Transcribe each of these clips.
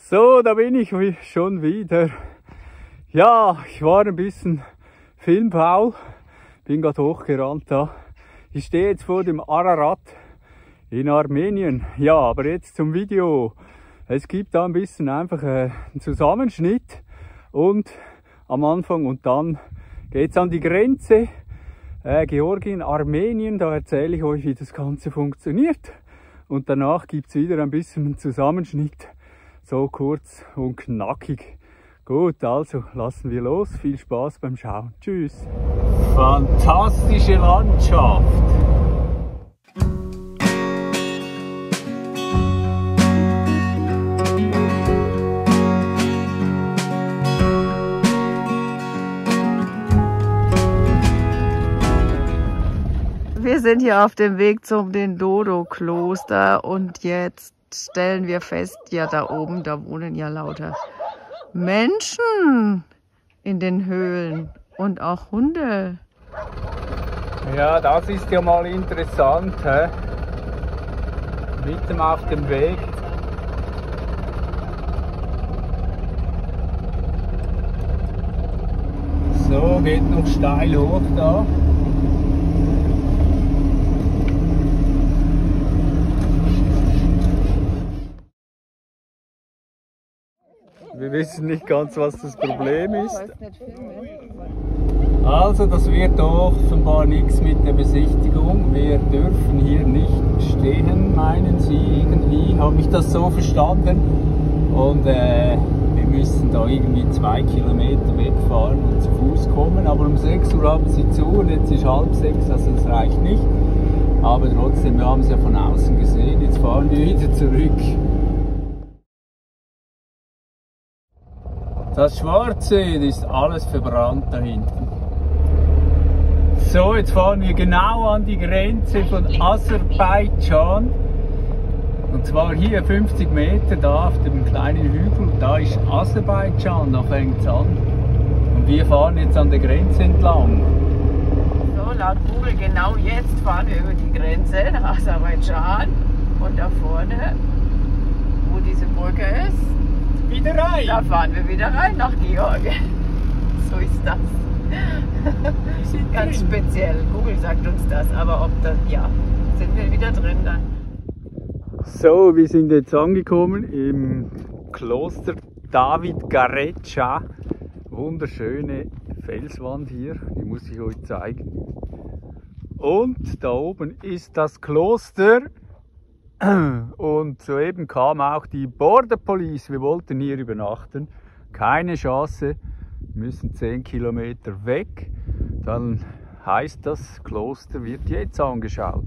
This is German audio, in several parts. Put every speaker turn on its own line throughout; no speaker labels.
So, da bin ich schon wieder. Ja, ich war ein bisschen filmfaul, bin gerade hochgerannt da. Ich stehe jetzt vor dem Ararat in Armenien. Ja, aber jetzt zum Video. Es gibt da ein bisschen einfach einen Zusammenschnitt und am Anfang und dann geht es an die Grenze. Georgien, Armenien, da erzähle ich euch, wie das Ganze funktioniert. Und danach gibt es wieder ein bisschen einen Zusammenschnitt. So kurz und knackig. Gut, also lassen wir los. Viel Spaß beim Schauen. Tschüss. Fantastische Landschaft.
Wir sind hier auf dem Weg zum Dodo-Kloster und jetzt stellen wir fest, ja da oben, da wohnen ja lauter Menschen in den Höhlen und auch Hunde.
Ja, das ist ja mal interessant, hä? Mitten auf dem Weg. So, geht noch steil hoch da. Wir wissen nicht ganz, was das Problem ist. Also, das wird offenbar nichts mit der Besichtigung. Wir dürfen hier nicht stehen, meinen Sie irgendwie. Habe ich das so verstanden? Und wir müssen da irgendwie 2 Kilometer wegfahren und zu Fuß kommen. Aber um 6 Uhr haben sie zu und jetzt ist 5:30, also das reicht nicht. Aber trotzdem, wir haben es ja von außen gesehen. Jetzt fahren wir wieder zurück. Das Schwarze ist alles verbrannt da hinten. So, jetzt fahren wir genau an die Grenze von Aserbaidschan. Und zwar hier 50 Meter da auf dem kleinen Hügel. Da ist Aserbaidschan, da fängt es an. Und wir fahren jetzt an der Grenze entlang.
So, laut Google genau jetzt fahren wir über die Grenze nach Aserbaidschan. Und da vorne, wo diese Brücke ist,
wieder rein!
Da fahren wir wieder rein nach Georgien. So ist das. Ganz speziell. Google sagt uns das, aber ob das, ja, sind wir wieder drin dann.
So, wir sind jetzt angekommen im Kloster David Garecha. Wunderschöne Felswand hier, die muss ich euch zeigen. Und da oben ist das Kloster. Und soeben kam auch die Border Police. Wir wollten hier übernachten. Keine Chance. Wir müssen 10 Kilometer weg. Dann heißt das Kloster wird jetzt angeschaut.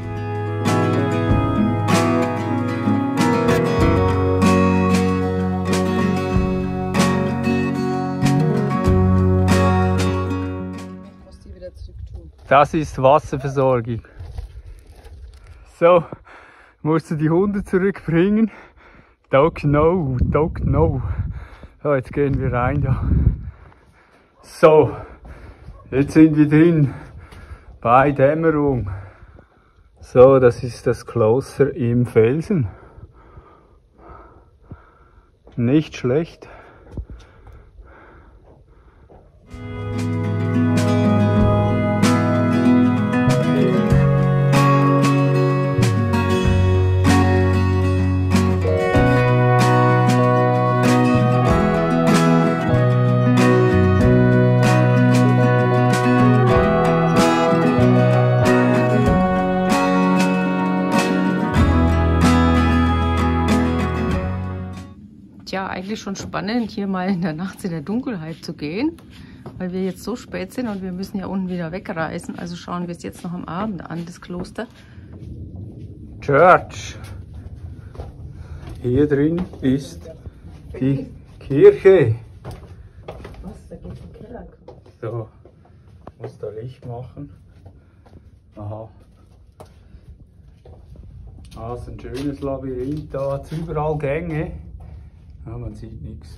Das ist Wasserversorgung. So. Musst du die Hunde zurückbringen? Dog no, dog no. So, jetzt gehen wir rein da. So, jetzt sind wir drin bei Dämmerung. So, das ist das Kloster im Felsen. Nicht schlecht.
Ja, eigentlich schon spannend, hier mal in der Nacht in der Dunkelheit zu gehen, weil wir jetzt so spät sind und wir müssen ja unten wieder wegreisen. Also schauen wir es jetzt noch am Abend an, das Kloster.
Church. Hier drin ist die Kirche.
Was? Da geht's im Keller.
So, muss da Licht machen. Aha. Ah, ist ein schönes Labyrinth, da hat es überall Gänge. Ja, man sieht nichts.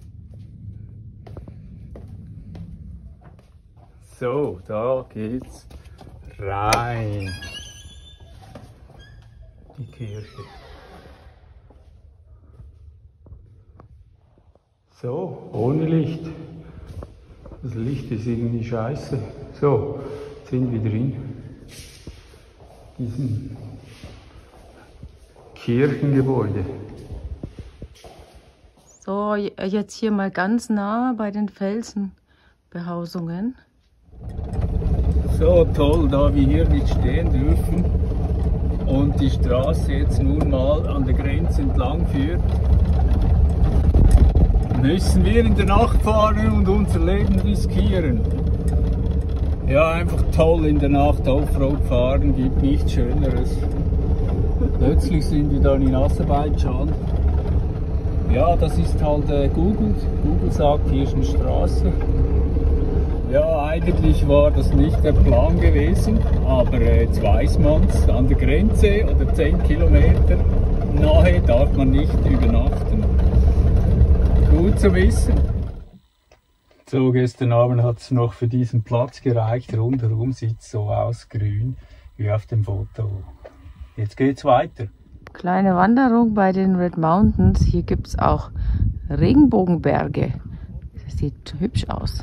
So, da geht's rein. Die Kirche. So, ohne Licht. Das Licht ist irgendwie scheiße. So, jetzt sind wir drin. Diesem Kirchengebäude.
So, jetzt hier mal ganz nah bei den Felsenbehausungen.
So toll, da wir hier nicht stehen dürfen und die Straße jetzt nun mal an der Grenze entlang führt, müssen wir in der Nacht fahren und unser Leben riskieren. Ja, einfach toll in der Nacht Offroad fahren, gibt nichts Schöneres. Plötzlich sind wir dann in Aserbaidschan. Ja, das ist halt Google. Google sagt, hier ist eine Straße. Ja, eigentlich war das nicht der Plan gewesen, aber jetzt weiß man es. An der Grenze oder 10 Kilometer nahe darf man nicht übernachten. Gut zu wissen. So, gestern Abend hat es noch für diesen Platz gereicht. Rundherum sieht es so aus, grün, wie auf dem Foto. Jetzt geht's weiter.
Kleine Wanderung bei den Red Mountains. Hier gibt es auch Regenbogenberge. Das sieht hübsch aus.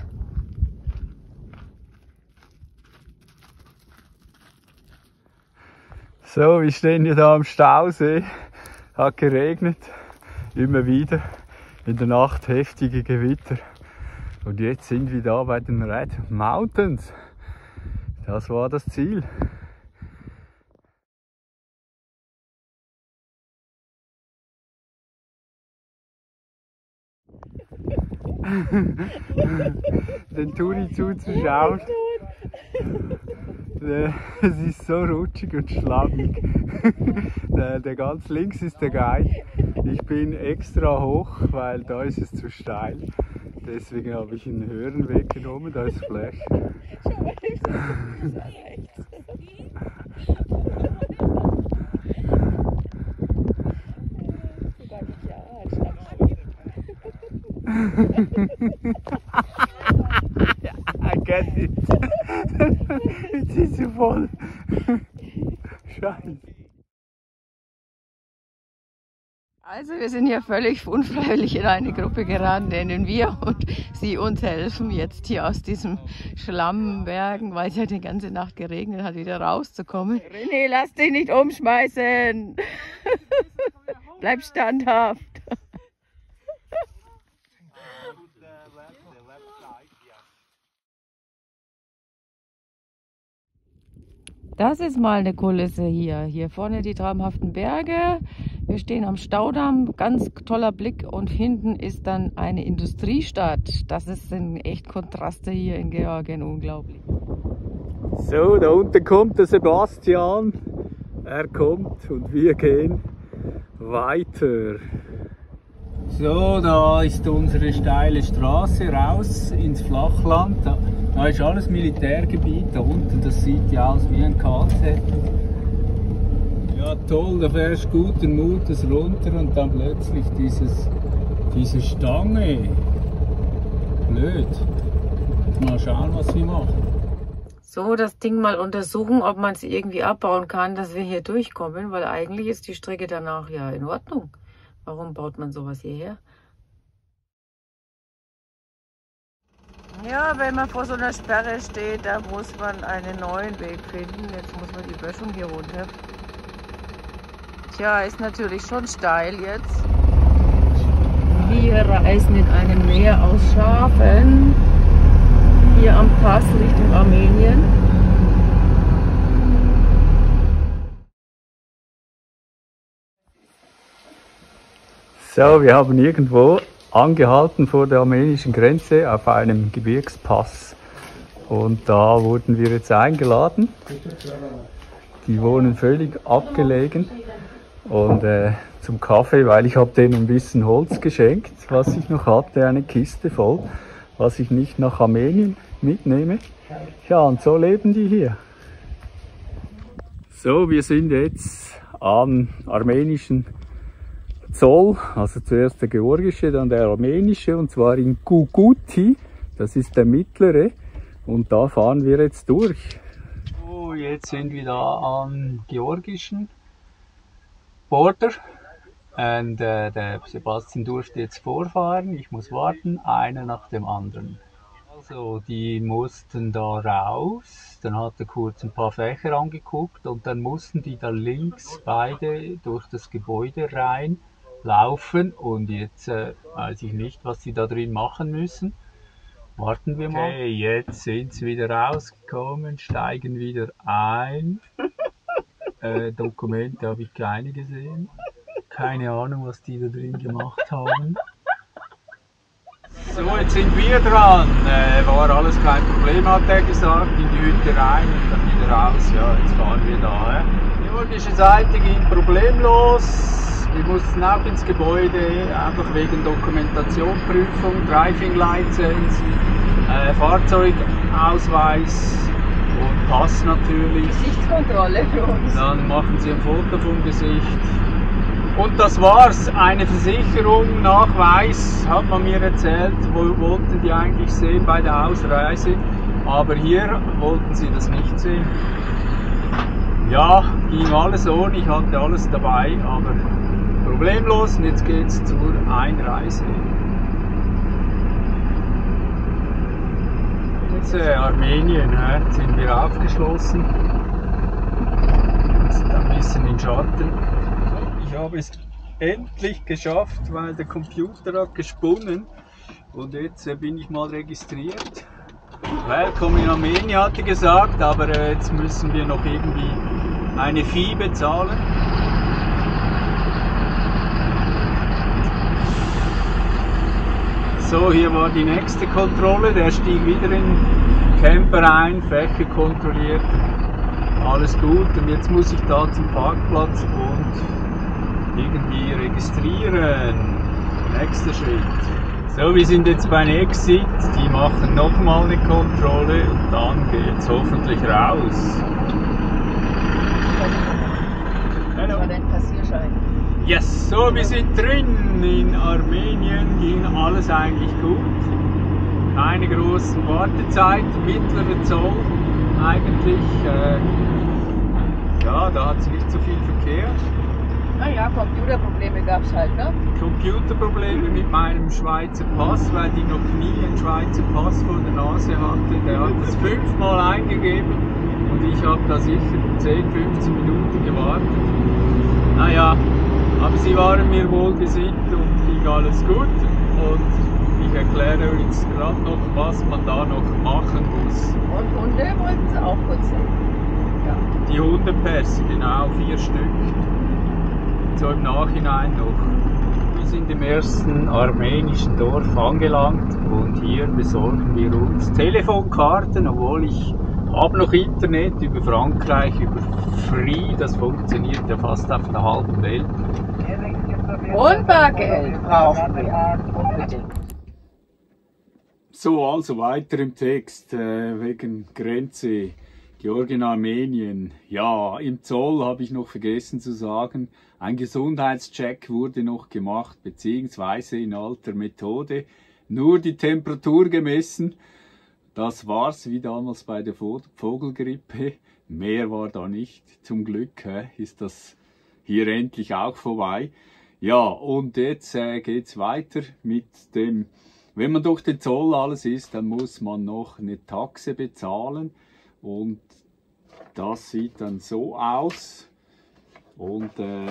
So, wir stehen hier da am Stausee. Hat geregnet, immer wieder. In der Nacht heftige Gewitter. Und jetzt sind wir da bei den Red Mountains. Das war das Ziel. Den Touri zuzuschauen. Es ist so rutschig und schlammig. Der ganz links ist der Guide. Ich bin extra hoch, weil da ist es zu steil. Deswegen habe ich einen höheren Weg genommen, da ist Flash. I get it. Jetzt ist sie voll. Scheiße.
Also wir sind hier völlig unfreiwillig in eine Gruppe geraten, denen wir und sie uns helfen, jetzt hier aus diesem Schlammbergen, weil es ja die ganze Nacht geregnet hat, wieder rauszukommen. René, lass dich nicht umschmeißen! Bleib standhaft! Das ist mal eine Kulisse hier. Hier vorne die traumhaften Berge. Wir stehen am Staudamm, ganz toller Blick und hinten ist dann eine Industriestadt. Das sind echt Kontraste hier in Georgien, unglaublich.
So, da unten kommt der Sebastian. Er kommt und wir gehen weiter. So, da ist unsere steile Straße raus ins Flachland. Da ist alles Militärgebiet da unten, das sieht ja aus wie ein KZ. Ja toll, da fährst du guten Mutes runter und dann plötzlich diese Stange. Blöd. Mal schauen, was wir machen.
So, das Ding mal untersuchen, ob man es irgendwie abbauen kann, dass wir hier durchkommen, weil eigentlich ist die Strecke danach ja in Ordnung. Warum baut man sowas hierher? Ja, wenn man vor so einer Sperre steht, da muss man einen neuen Weg finden. Jetzt muss man die Böschung hier runter. Tja, ist natürlich schon steil jetzt. Wir reisen in einem Meer aus Schafen. Hier am Pass Richtung Armenien.
So, wir haben irgendwo angehalten vor der armenischen Grenze auf einem Gebirgspass. Und da wurden wir jetzt eingeladen. Die wohnen völlig abgelegen. Und zum Kaffee, weil ich habe denen ein bisschen Holz geschenkt, was ich noch hatte, eine Kiste voll, was ich nicht nach Armenien mitnehme. Ja, und so leben die hier. So, wir sind jetzt am armenischen Zoll, also zuerst der georgische, dann der armenische, und zwar in Guguti, das ist der mittlere, und da fahren wir jetzt durch. So, jetzt sind wir da am georgischen Border Und der Sebastian durfte jetzt vorfahren, ich muss warten, einer nach dem anderen. Also die mussten da raus, dann hat er kurz ein paar Fächer angeguckt und dann mussten die da links beide durch das Gebäude rein laufen und jetzt weiß ich nicht, was sie da drin machen müssen. Warten wir mal. Okay, jetzt sind sie wieder rausgekommen, steigen wieder ein. Dokumente habe ich keine gesehen. Keine Ahnung, was die da drin gemacht haben. So, jetzt sind wir dran. War alles kein Problem, hat er gesagt. In die Hütte rein und dann wieder raus. Ja, jetzt fahren wir da. Die georgische Seite ging problemlos. Wir mussten auch ins Gebäude, einfach wegen Dokumentationsprüfung, Driving License, Fahrzeugausweis und Pass natürlich.
Gesichtskontrolle für uns.
Dann machen sie ein Foto vom Gesicht. Und das war's. Eine Versicherung, Nachweis, hat man mir erzählt, wollten die eigentlich sehen bei der Ausreise. Aber hier wollten sie das nicht sehen. Ja, ging alles ohne, ich hatte alles dabei, aber problemlos. Und jetzt geht's zur Einreise. Jetzt Armenien, sind wir aufgeschlossen. Sind ein bisschen in Schatten. Ich habe es endlich geschafft, weil der Computer hat gesponnen und jetzt bin ich mal registriert. Willkommen in Armenien, hat er gesagt, aber jetzt müssen wir noch irgendwie eine Fee bezahlen. So, hier war die nächste Kontrolle, der stieg wieder in den Camper ein, Fächer kontrolliert, alles gut und jetzt muss ich da zum Parkplatz und irgendwie registrieren. Nächster Schritt. So, wir sind jetzt beim Exit. Die machen nochmal eine Kontrolle und dann geht's hoffentlich raus.
Das war dein Passierschein.
Yes, so wir sind drin in Armenien. Ging alles eigentlich gut. Keine großen Wartezeiten, mittlerer Zoll eigentlich. Ja, da hat es nicht so viel Verkehr.
Naja, Computerprobleme gab es halt, ne?
Computerprobleme mit meinem Schweizer Pass, weil die noch nie einen Schweizer Pass vor der Nase hatte. Der hat das 5-mal eingegeben und ich habe da sicher 10, 15 Minuten gewartet. Naja, aber sie waren mir wohlgesinnt und ging alles gut. Und ich erkläre euch jetzt gerade noch, was man da noch machen muss.
Und Hunde wollten sie auch kurz sehen. Ja.
Die Hundepässe, genau, 4 Stück. So im Nachhinein noch. Wir sind im ersten armenischen Dorf angelangt und hier besorgen wir uns Telefonkarten, obwohl ich habe noch Internet über Frankreich, über Free, das funktioniert ja fast auf der halben Welt.
Und Bargeld brauchen wir unbedingt.
So, also weiter im Text, wegen Grenze. Georgien, Armenien. Ja, im Zoll habe ich noch vergessen zu sagen, ein Gesundheitscheck wurde noch gemacht, beziehungsweise in alter Methode. Nur die Temperatur gemessen. Das war's, wie damals bei der Vogelgrippe. Mehr war da nicht. Zum Glück ist das hier endlich auch vorbei. Ja, und jetzt geht's weiter mit dem, wenn man durch den Zoll alles ist, dann muss man noch eine Taxe bezahlen. Und das sieht dann so aus. Und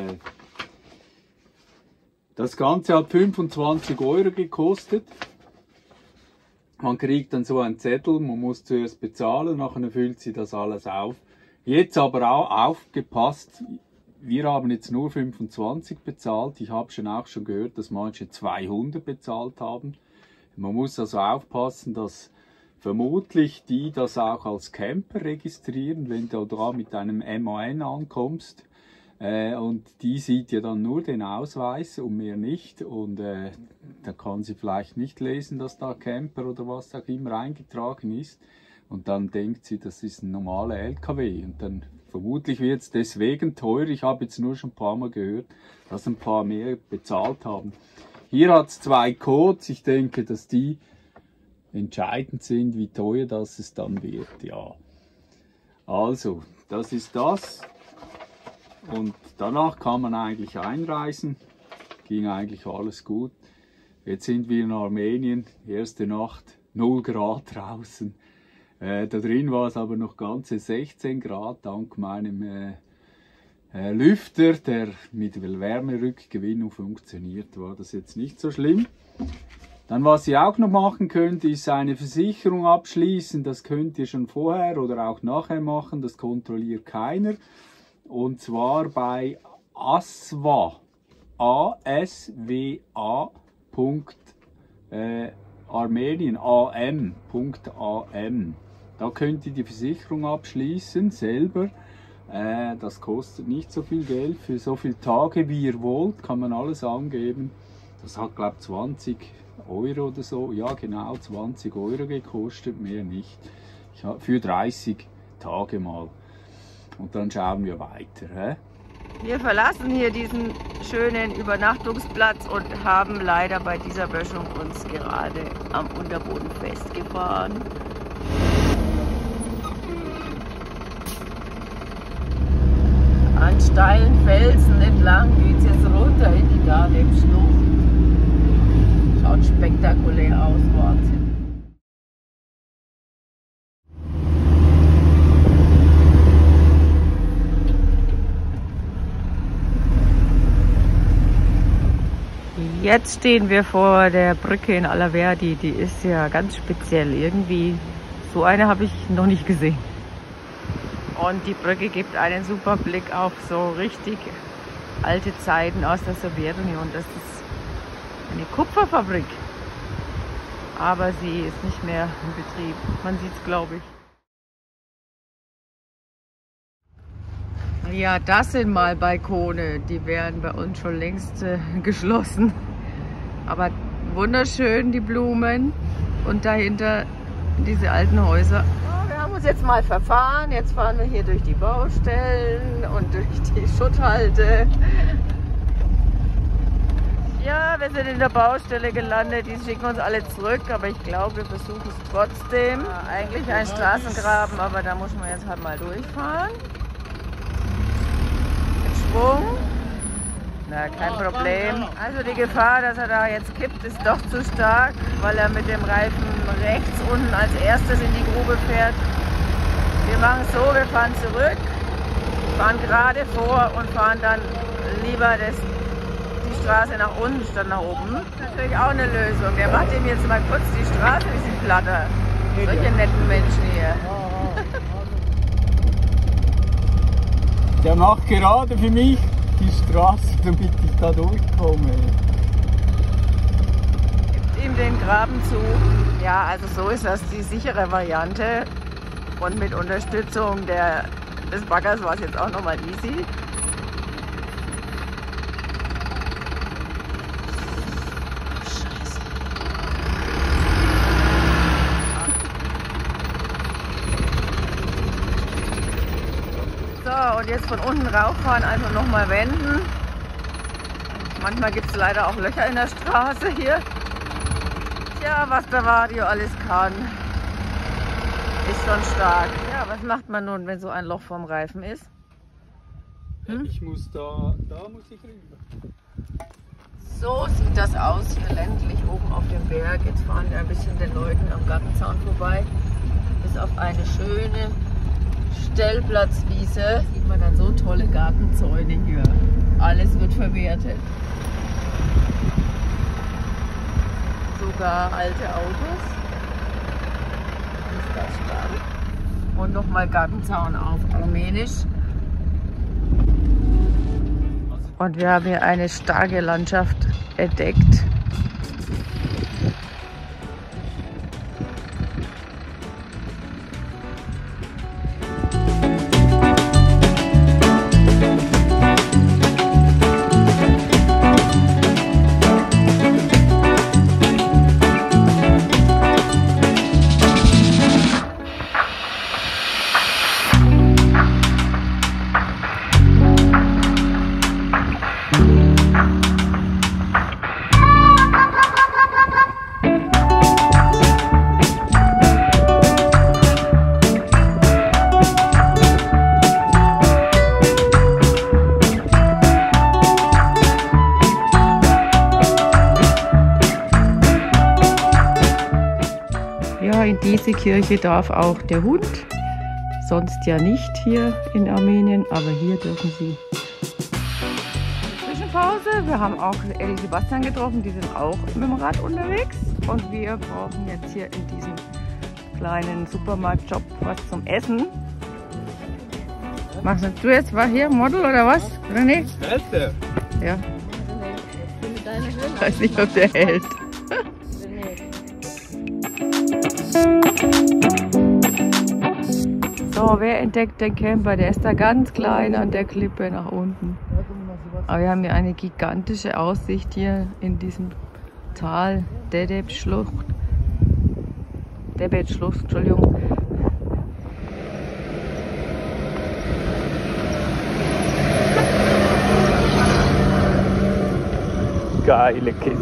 das Ganze hat 25 € gekostet. Man kriegt dann so einen Zettel, man muss zuerst bezahlen, nachher füllt sie das alles auf. Jetzt aber auch aufgepasst, wir haben jetzt nur 25 bezahlt. Ich habe auch schon gehört, dass manche 200 bezahlt haben. Man muss also aufpassen, dass vermutlich die das auch als Camper registrieren, wenn du da mit einem MAN ankommst. Und die sieht ja dann nur den Ausweis und mehr nicht. Und da kann sie vielleicht nicht lesen, dass da Camper oder was auch immer eingetragen ist. Und dann denkt sie, das ist ein normaler LKW. Und dann vermutlich wird es deswegen teuer. Ich habe jetzt nur schon ein paar Mal gehört, dass ein paar mehr bezahlt haben. Hier hat es 2 Codes. Ich denke, dass die entscheidend sind, wie teuer das es dann wird. Ja. Also, das ist das. Und danach kann man eigentlich einreisen. ging eigentlich alles gut. Jetzt sind wir in Armenien, erste Nacht, 0 Grad draußen. Da drin war es aber noch ganze 16 Grad, dank meinem Lüfter, der mit Wärmerückgewinnung funktioniert, war das jetzt nicht so schlimm. Dann, was ihr auch noch machen könnt, ist eine Versicherung abschließen. Das könnt ihr schon vorher oder auch nachher machen, das kontrolliert keiner. Und zwar bei ASWA, Armenien, am.am. Da könnt ihr die Versicherung abschließen, selber. Das kostet nicht so viel Geld. Für so viele Tage, wie ihr wollt, kann man alles angeben. Das hat, glaube ich, 20 Euro oder so. Ja, genau, 20 Euro gekostet, mehr nicht. Für 30 Tage mal. Und dann schauen wir weiter. Hä?
Wir verlassen hier diesen schönen Übernachtungsplatz und haben leider bei dieser Böschung uns gerade am Unterboden festgefahren. An steilen Felsen entlang geht es jetzt runter in die Darleb-Schlucht. Schaut spektakulär aus, Wahnsinn. Jetzt stehen wir vor der Brücke in Alaverdi. Die ist ja ganz speziell. Irgendwie, so eine habe ich noch nicht gesehen. Und die Brücke gibt einen super Blick auf so richtig alte Zeiten aus der Sowjetunion. Das ist eine Kupferfabrik. Aber sie ist nicht mehr in Betrieb. Man sieht es, glaube ich. Ja, das sind mal Balkone. Die wären bei uns schon längst geschlossen. Aber wunderschön, die Blumen. Und dahinter diese alten Häuser. Wir haben uns jetzt mal verfahren. Jetzt fahren wir hier durch die Baustellen und durch die Schutthalde. Ja, wir sind in der Baustelle gelandet. Die schicken uns alle zurück. Aber ich glaube, wir versuchen es trotzdem. Ja, eigentlich ein Straßengraben, aber da muss man jetzt halt mal durchfahren. Na, kein Problem. Also die Gefahr, dass er da jetzt kippt, ist doch zu stark, weil er mit dem Reifen rechts unten als erstes in die Grube fährt. Wir machen es so, wir fahren zurück, fahren gerade vor und fahren dann lieber die Straße nach unten statt nach oben. Das ist natürlich auch eine Lösung. Der macht ihm jetzt mal kurz die Straße ein bisschen platter. Solche netten Menschen hier.
Der macht gerade für mich die Straße, damit ich da durchkomme.
Gibt ihm den Graben zu. Ja, also so ist das die sichere Variante. Und mit Unterstützung des Baggers war es jetzt auch nochmal easy. Und jetzt von unten rauffahren, einfach nochmal wenden. Manchmal gibt es leider auch Löcher in der Straße hier. Tja, was der Vario alles kann, ist schon stark. Ja, was macht man nun, wenn so ein Loch vom Reifen ist?
Ich muss da muss ich rüber.
So sieht das aus hier ländlich oben auf dem Berg. Jetzt fahren wir ein bisschen den Leuten am Gartenzaun vorbei. Bis auf eine schöne Stellplatzwiese sieht man dann so tolle Gartenzäune hier. Alles wird verwertet. Sogar alte Autos. Ist das stark. Und nochmal Gartenzaun auf Armenisch. Und wir haben hier eine starke Landschaft entdeckt. in diese Kirche darf auch der Hund. Sonst ja nicht hier in Armenien, aber hier dürfen sie. Zwischenpause. Wir haben auch Elli Sebastian getroffen, die sind auch mit dem Rad unterwegs. Und wir brauchen jetzt hier in diesem kleinen Supermarktshop was zum Essen. Machst du jetzt mal hier Model oder was, René?
Hält der?
Ja. Ich weiß nicht, ob der hält. So, wer entdeckt den Camper? Der ist da ganz klein an der Klippe nach unten. Aber wir haben hier eine gigantische Aussicht hier in diesem Tal, Dedeb-Schlucht. Dedeb-Schlucht, Entschuldigung.
Geile Kiste.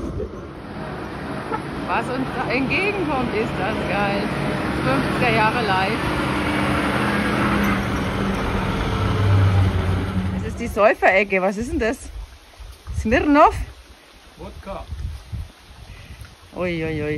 Was uns da entgegenkommt, ist das geil. 50er Jahre live. Das ist die Säuferecke. Was ist denn das? Smirnoff?
Wodka.
Uiuiui.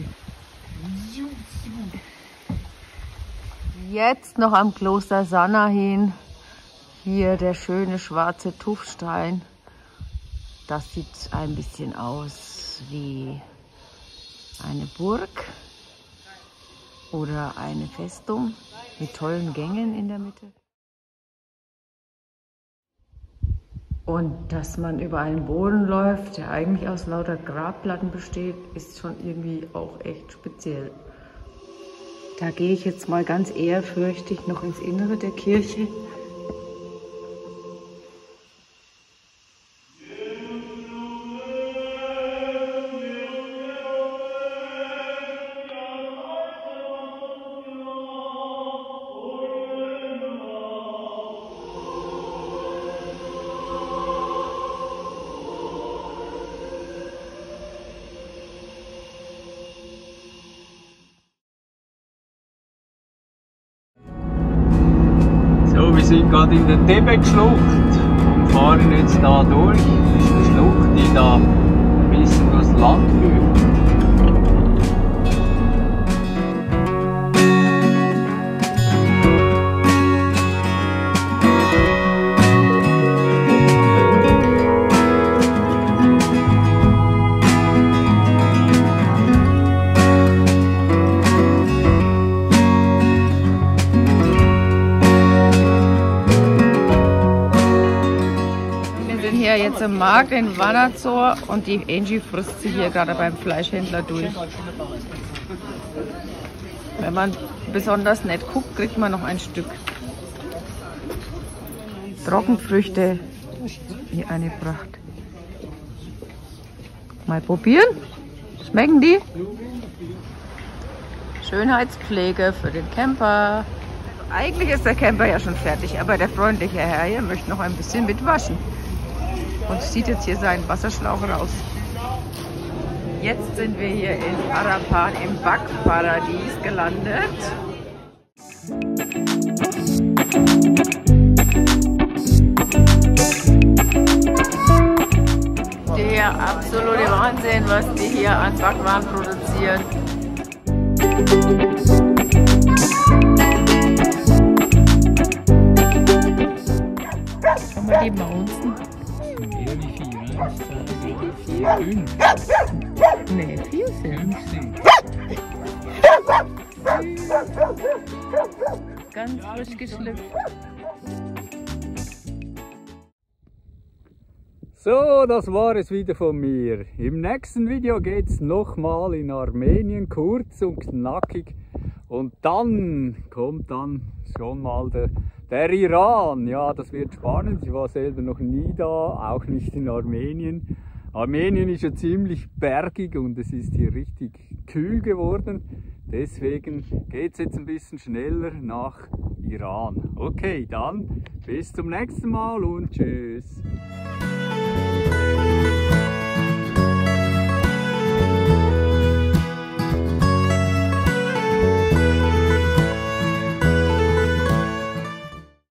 Jetzt noch am Kloster Sanahin. Hier der schöne schwarze Tuffstein. Das sieht ein bisschen aus wie eine Burg oder eine Festung mit tollen Gängen in der Mitte. Und dass man über einen Boden läuft, der eigentlich aus lauter Grabplatten besteht, ist schon irgendwie auch echt speziell. Da gehe ich jetzt mal ganz ehrfürchtig noch ins Innere der Kirche.
Wir sind gerade in der Dedeb-Schlucht und fahren jetzt da durch. Das ist eine Schlucht, die da ein bisschen durchs Land führt.
Jetzt im Markt in Vanadzor und die Angie frisst sich hier gerade beim Fleischhändler durch. Wenn man besonders nett guckt, kriegt man noch ein Stück. Trockenfrüchte, hier eine Pracht. Mal probieren. Schmecken die? Schönheitspflege für den Camper. Eigentlich ist der Camper ja schon fertig, aber der freundliche Herr hier möchte noch ein bisschen mitwaschen. Und zieht jetzt hier seinen Wasserschlauch raus. Jetzt sind wir hier in Arapan im Backparadies gelandet. Der absolute Wahnsinn, was die hier an Backwaren produzieren. Schau mal die Mausen. Nee, 4 sind. Ganz frisch geschlüpft.
So, das war es wieder von mir. Im nächsten Video geht es nochmal in Armenien, kurz und knackig. Und dann kommt dann schon mal der Iran. Ja, das wird spannend. Ich war selber noch nie da, auch nicht in Armenien. Armenien ist ja ziemlich bergig und es ist hier richtig kühl geworden. Deswegen geht es jetzt ein bisschen schneller nach Iran. Okay, dann bis zum nächsten Mal und tschüss.